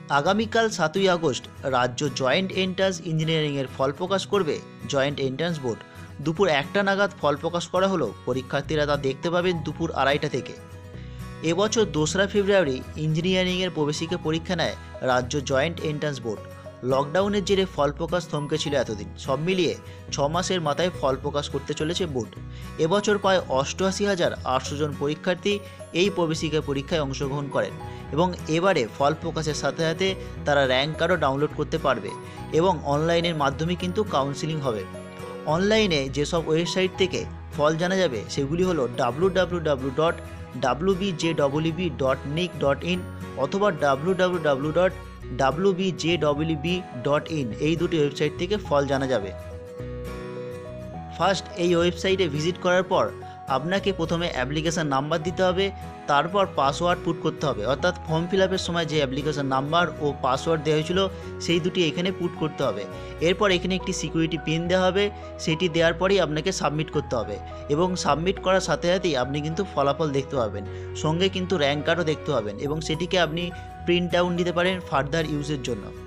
আগামীকাল 7ই আগস্ট রাজ্য জয়েন্ট এন্ট্রান্স ইঞ্জিনিয়ারিংয়ের ফল প্রকাশ করবে জয়েন্ট এন্ট্রান্স বোর্ড। দুপুর 1টা নাগাদ ফল প্রকাশ করা হলো। পরীক্ষার্থীরা তা দেখতে পাবেন দুপুর 2:30 থেকে। এবছর 2রা ফেব্রুয়ারি ইঞ্জিনিয়ারিংয়ের প্রবেশিকা পরীক্ষা নেয় রাজ্য জয়েন্ট এন্ট্রান্স বোর্ড। লকডাউনের জেরে ফল প্রকাশ থমকে ছিল এতদিন। সব মিলিয়ে 6 মাসের মাথায় ফল প্রকাশ করতে চলেছে বোর্ড। এবছর প্রায় 88,800 জন পরীক্ষার্থী এই প্রবেশিকা পরীক্ষায় অংশগ্রহণ করেন এবং এবারে ফল প্রকাশের সাথে সাথে তারা র্যাঙ্ক কার্ডও ডাউনলোড করতে পারবে এবং অনলাইনের মাধ্যমে কিন্তু কাউন্সিলিং হবে। অনলাইনে যেসব ওয়েবসাইট থেকে ফল জানা যাবে সেগুলি হলো www.wbjweb.nic.in অথবা www.wbjweb.in, এই দুটি ওয়েবসাইট থেকে ফল জানা যাবে। ফার্স্ট এই ওয়েবসাইটে ভিজিট করার পর আপনাকে প্রথমে অ্যাপ্লিকেশান নাম্বার দিতে হবে, তারপর পাসওয়ার্ড পুট করতে হবে, অর্থাৎ ফর্ম ফিল আপের সময় যে অ্যাপ্লিকেশান নাম্বার ও পাসওয়ার্ড দেওয়া হয়েছিল সেই দুটি এখানে পুট করতে হবে। এরপর এখানে একটি সিকিউরিটি পিন দেওয়া হবে, সেটি দেওয়ার পরেই আপনাকে সাবমিট করতে হবে এবং সাবমিট করার সাথে সাথেই আপনি কিন্তু ফলাফল দেখতে পাবেন, সঙ্গে কিন্তু র্যাঙ্ক কার্ডও দেখতে পাবেন এবং সেটিকে আপনি প্রিন্ট আউট নিতে পারেন ফার্দার ইউজের জন্য।